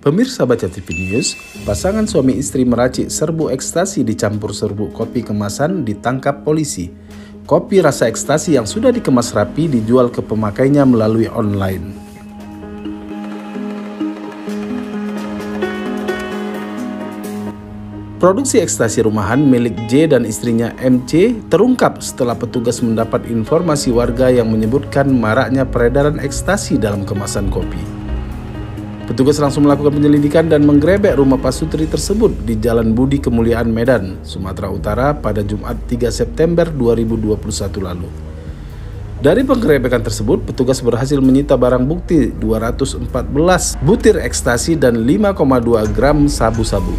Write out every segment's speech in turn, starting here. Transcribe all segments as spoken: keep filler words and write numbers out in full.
Pemirsa Baca T V News, pasangan suami istri meracik serbuk ekstasi dicampur serbuk kopi kemasan ditangkap polisi. Kopi rasa ekstasi yang sudah dikemas rapi dijual ke pemakainya melalui online. Produksi ekstasi rumahan milik J dan istrinya M C terungkap setelah petugas mendapat informasi warga yang menyebutkan maraknya peredaran ekstasi dalam kemasan kopi. Petugas langsung melakukan penyelidikan dan menggerebek rumah pasutri tersebut di Jalan Budi Kemuliaan, Medan, Sumatera Utara pada Jumat tiga September dua ribu dua puluh satu lalu. Dari penggerebekan tersebut, petugas berhasil menyita barang bukti dua ratus empat belas butir ekstasi dan lima koma dua gram sabu-sabu.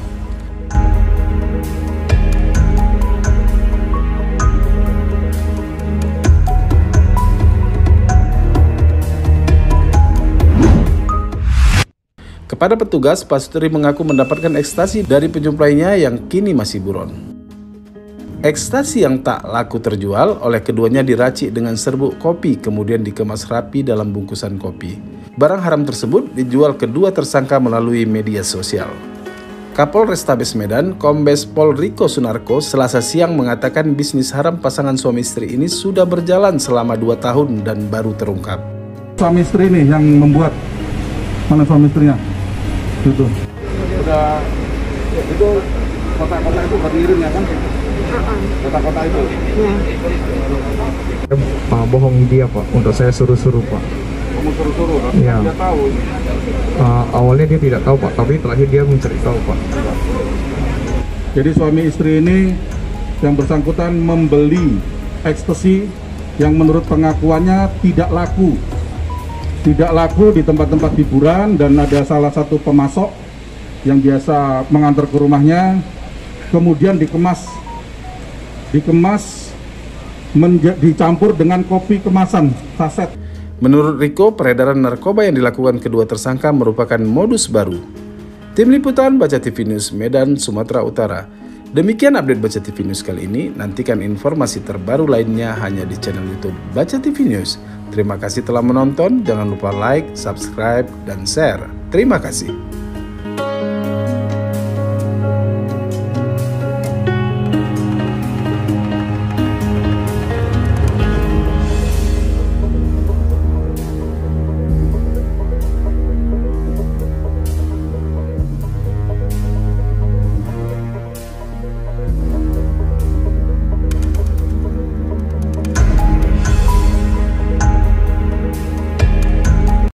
Kepada petugas, pasutri mengaku mendapatkan ekstasi dari penyuplainya yang kini masih buron. Ekstasi yang tak laku terjual oleh keduanya diracik dengan serbuk kopi kemudian dikemas rapi dalam bungkusan kopi. Barang haram tersebut dijual kedua tersangka melalui media sosial. Kapolrestabes Medan, Kombes Pol Riko Sunarko, Selasa siang mengatakan bisnis haram pasangan suami istri ini sudah berjalan selama dua tahun dan baru terungkap. Suami istri ini yang membuat, mana suami istrinya? Itu udah itu kota-kota itu berdiri ya kan, kota-kota itu ya. Pak bohong dia Pak untuk saya suruh-suruh Pak. Kamu suruh-suruh kan? Ya. Dia tahu uh, awalnya dia tidak tahu Pak, tapi terakhir dia mencari tahu Pak. Jadi suami istri ini yang bersangkutan membeli ekstasi yang menurut pengakuannya tidak laku tidak laku di tempat-tempat hiburan, dan ada salah satu pemasok yang biasa mengantar ke rumahnya, kemudian dikemas dikemas dicampur dengan kopi kemasan saset. Menurut Riko, peredaran narkoba yang dilakukan kedua tersangka merupakan modus baru. Tim Liputan Baca T V News, Medan, Sumatera Utara. Demikian update Baca T V News kali ini. Nantikan informasi terbaru lainnya hanya di channel YouTube Baca T V News. Terima kasih telah menonton. Jangan lupa like, subscribe, dan share. Terima kasih.